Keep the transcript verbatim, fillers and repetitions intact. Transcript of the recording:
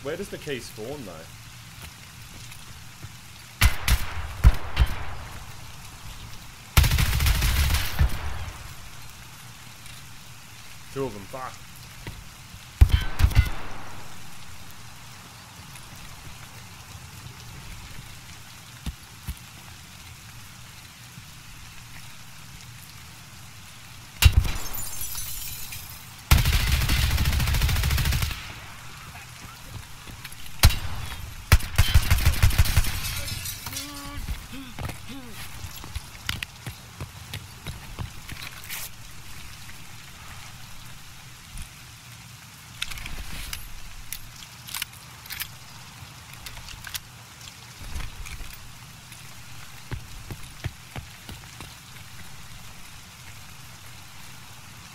Where does the key spawn though? Two of them, fuck.